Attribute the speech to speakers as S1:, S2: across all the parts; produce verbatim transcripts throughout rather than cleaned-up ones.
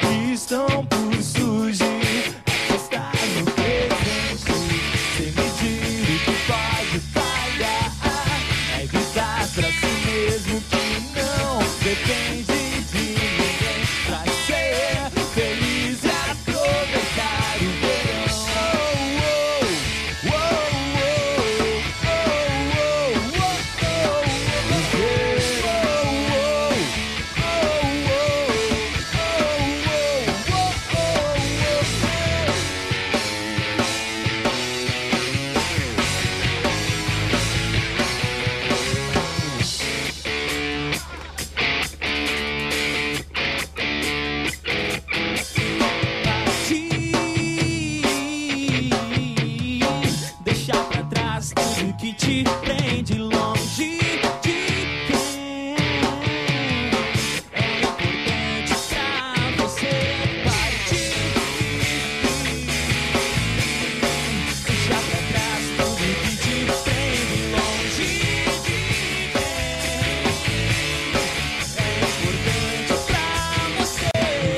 S1: que estão por surgir. Está no presente, sem medir o que pode falhar. É gritar pra si mesmo que não depende de ninguém pra ser feliz e aproveitar o verão. Oh, oh, oh, oh, oh, oh, oh, oh, deixar pra trás tudo que te prende longe de quem é importante pra você partir. Deixar pra trás tudo que te prende longe de quem é importante pra você.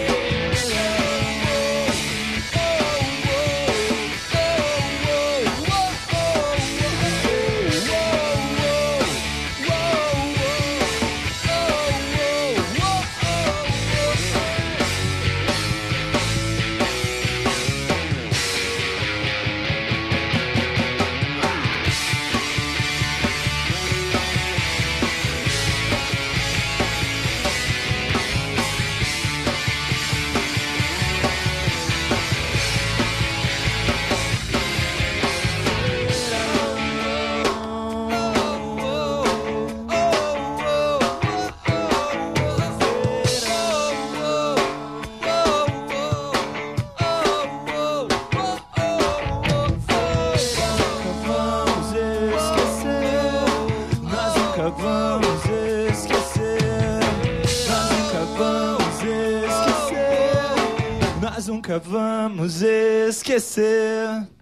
S1: Vamos esquecer, nós nunca vamos esquecer, nós nunca vamos esquecer.